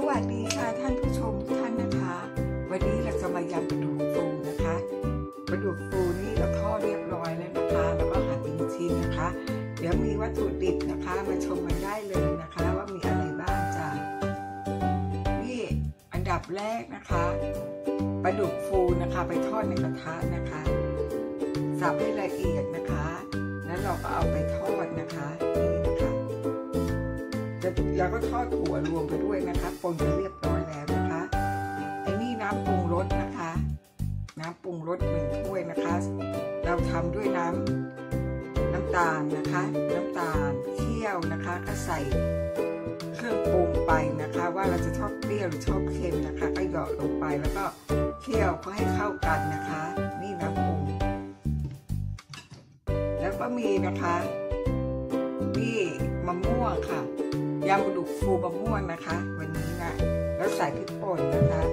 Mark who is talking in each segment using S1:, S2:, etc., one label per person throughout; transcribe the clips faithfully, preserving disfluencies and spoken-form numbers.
S1: วัสดีค่ะท่านผู้ชมทุกท่านนะคะวันนี้เราจะมายำปลาดุกฟูนะคะปลาดุกฟูนี่เราทอดเรียบร้อยแล้วนะคะแล้วก็หั่นเป็นชิ้นนะคะเดี๋ยวมีวัตถุดิบนะคะมาชมกันได้เลยนะคะว่ามีอะไรบ้างจ้ะนี่อันดับแรกนะคะปลาดุกฟูนะคะไปทอดในกระทะนะคะสับให้ละเอียดนะคะแล้วเราก็เอาไปทอดนะคะนี่นะคะแล้วก็ทอดถั่วรวมไปด้วยนะคะปนกันเรียบร้อยแล้วนะคะไอ้นี่น้ำปรุงรสนะคะน้ำปรุงรสหนึ่งถ้วยนะคะเราทำด้วยน้ำน้ำตาลนะคะน้ำตาลเคี่ยวนะคะก็ใส่เครื่องปรุงไปนะคะว่าเราจะชอบเปรี้ยวหรือชอบเค็มนะคะก็หยอดลงไปแล้วก็เคี่ยวเพื่อให้เข้ากันนะคะนี่น้ำปรุงแล้วก็มีนะคะนี่มะม่วงค่ะยำปลาดุกฟูมะม่วงนะคะวันนี้นะแล้วใส่พริกป่นนะคะ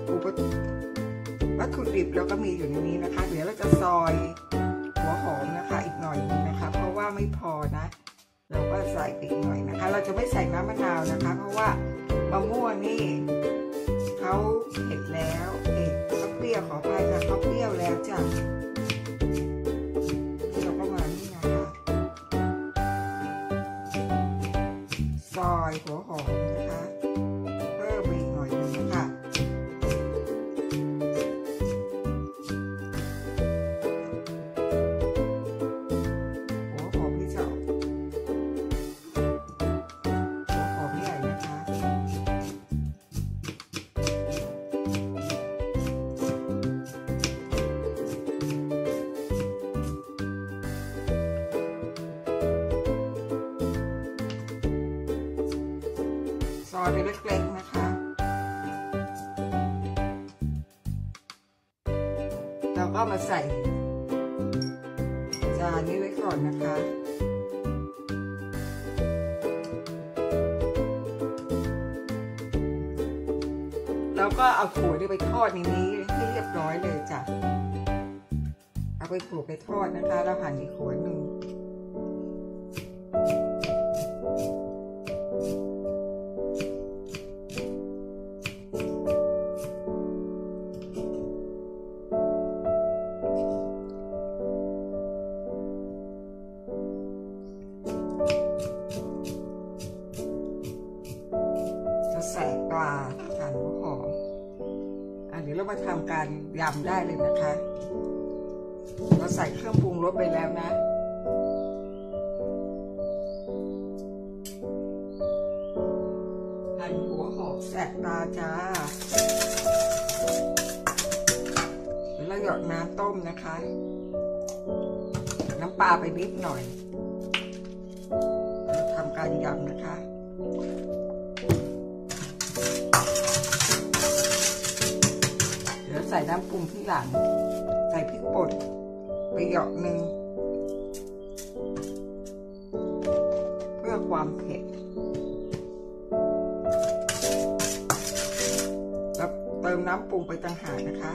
S1: วัตถุดิบเราก็มีอยู่ในนี้นะคะเดี๋ยวเราจะซอยหัวหอมนะคะอีกหน่อยนึงนะคะเพราะว่าไม่พอนะเราก็ใส่อีกหน่อยนะคะเราจะไม่ใส่น้ำมะนาวนะคะเพราะว่ามะม่วงนี่เขาเผ็ดแล้วเผ็ดเขาเปรี้ยวขอไปค่ะเขาเปรี้ยวแล้วจ้ะเราก็มานี่นะคะซอยหัวหอมนะคะเพิ่มอีกหน่อยนึงนะคะหัวหอมที่จะหัวหอมใหญ่นะคะซอยไปเล็กๆนะคะเราก็มาใส่จานนี้ไว้ก่อนนะคะแล้วก็เอาถั่วไปทอดในนี้ให้เรียบร้อยเลยจ้ะเอาไปถั่วไปทอดนะคะแล้วหั่นอีกหัวหนึ่งใส่ปลาหั่นหัวหอมอ่ะเดี๋ยวเรามาทำการยำได้เลยนะคะเราใส่เครื่องปรุงรสไปแล้วนะหั่นหัวหอมแสกตาจ้าแล้วหยอดน้ำต้มนะคะน้ำปลาไปนิดหน่อยเราทำการยำนะคะใส่น้ำปรุงที่หลังใส่พริกป่นไปหยอกหนึ่งเพื่อความเผ็ดแล้วเติมน้ำปรุงไปต่างหากนะคะ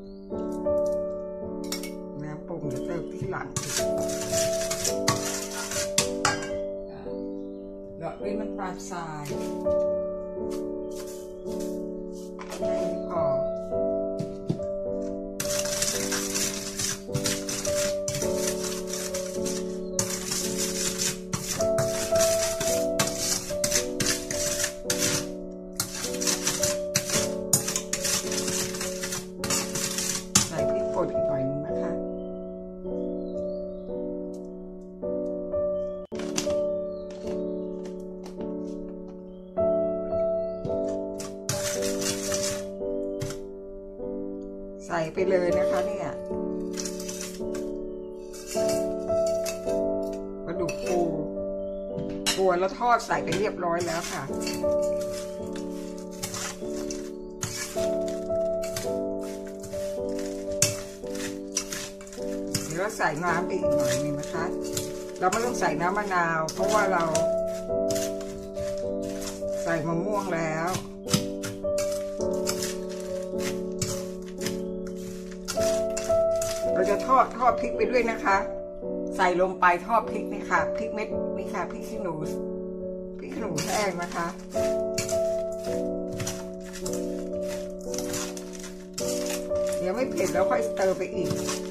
S1: น้ำปรุงจะเติมที่หลังหยอดด้วยน้ำตาลทรายได้พออีกหน่อยนึงนะคะใส่ไปเลยนะคะเนี่ยปลาดุกฟูตัวแล้วทอดใส่ไปเรียบร้อยแล้วค่ะแล้วใส่น้ำไปอีกหน่อยนึงนะคะเราไม่ต้องใส่น้ำมะนาวเพราะว่าเราใส่มะม่วงแล้วเราจะทอดทอดพริกไปด้วยนะคะใส่ลงไปทอดพริกนี่ค่ะพริกเม็ดนี่ค่ะพริกขี้หนูพริกขี้หนูแห้งนะคะ เยังไม่เผ็ดแล้วค่อยเติมไปอีก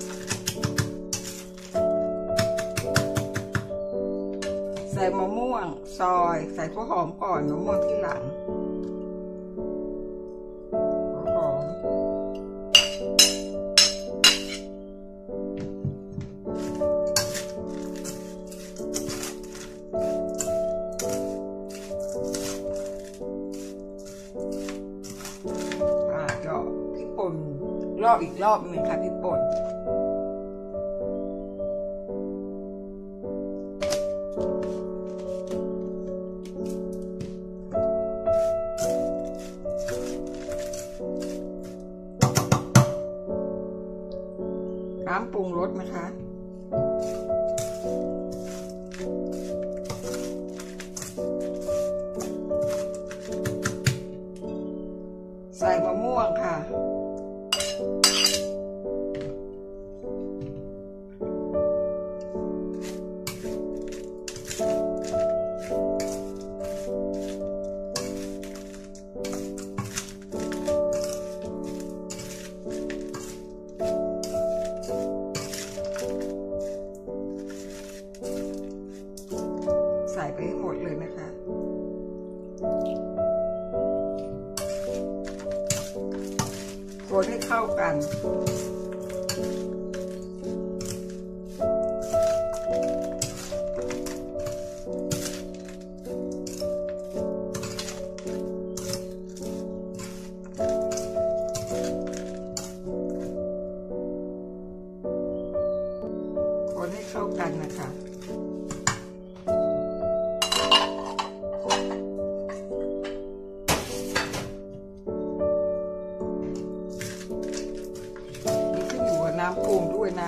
S1: ใส่มะม่วงซอยใส่หัวหอมก่อนมะม่วงที่หลังหัวหอมอ่าเจาะพริกป่นรอบอีกรอบหนึ่งค่ะพริกป่นน้ำปรุงรสนะคะใส่มะม่วงค่ะใส่ไปให้หมดเลยนะคะคนให้เข้ากันคนให้เข้ากันนะคะน้ำปรุงด้วยนะ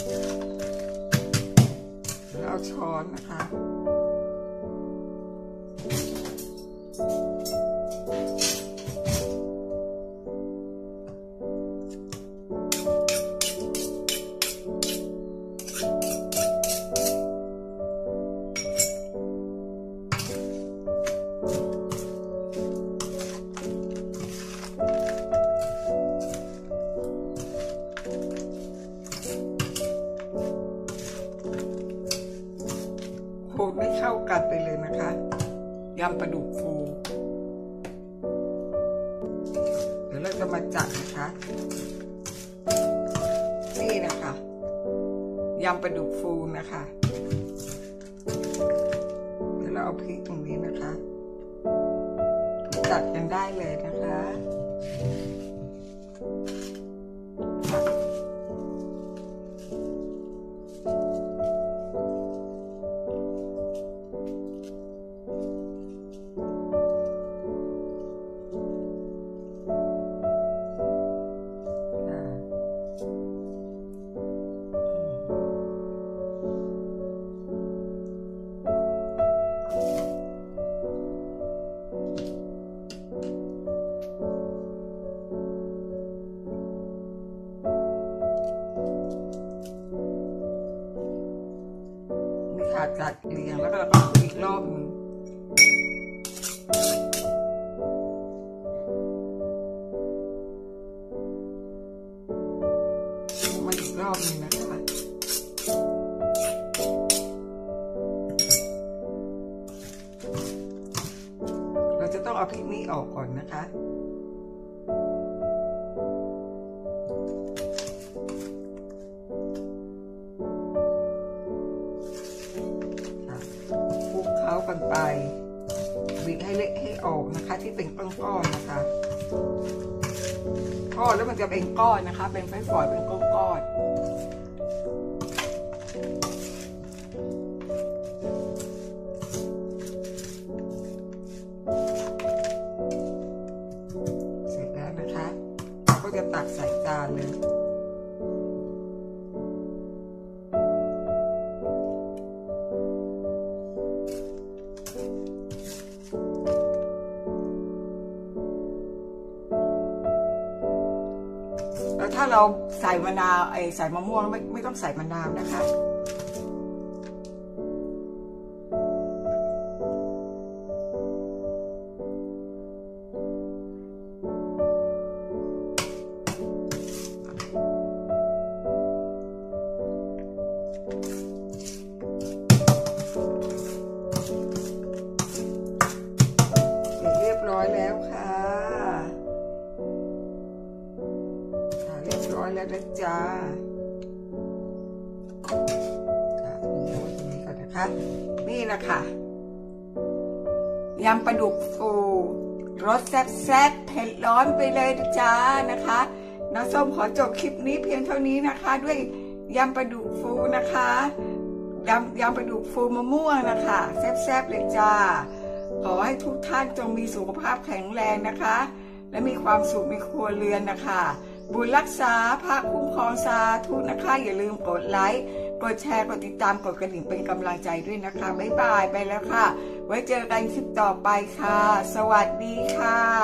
S1: แล้วเอาช้อนนะคะคนให้เข้ากันไปเลยนะคะยำปลาดุกฟูเดี๋ยวเราจะมาจัดนะคะนี่นะคะยำปลาดุกฟูนะคะเดี๋ยวเราเอาพริกตรงนี้นะคะจัดกันได้เลยนะคะจัดเรียงแล้วก็เราก็อีกรอบนึงมาอีกรอบนึงนะคะเราจะต้องเอาพริกนี้ออกก่อนนะคะเข้ากันไปบีบให้เละให้ออกนะคะที่เป็นก้อนๆนะคะทอดแล้วมันจะเป็นก้อนนะคะเป็นฝอยๆเป็นก้อนๆเสร็จแล้วนะคะก็จะตักใส่จานเลยแล้วถ้าเราใส่มะนาวไอใส่มะม่วงไม่ไม่ต้องใส่มะนาวนะคะอยแล้วค่ะเรียบร้อยแล้วนะจ๊ะจะมีเอาไว้ตรงนี้ก่อนนะคะนี่แหละค่ะยำปลาดุกฟูรสแซ่บๆเผ็ดร้อนไปเลยนะจ๊ะนะคะน้องส้มขอจบคลิปนี้เพียงเท่านี้นะคะด้วยยำปลาดุกฟูนะคะยำยำปลาดุกฟูมะม่วงนะคะแซ่บๆเลยจ้าขอให้ทุกท่านจงมีสุขภาพแข็งแรงนะคะและมีความสุขในครัวเรือนนะคะบุญรักษาพระคุ้มครองสาธุนะคะอย่าลืมกดไลค์กดแชร์กดติดตามกดกระดิ่งเป็นกำลังใจด้วยนะคะบ๊ายบายไปแล้วค่ะไว้เจอกันคลิปต่อไปค่ะสวัสดีค่ะ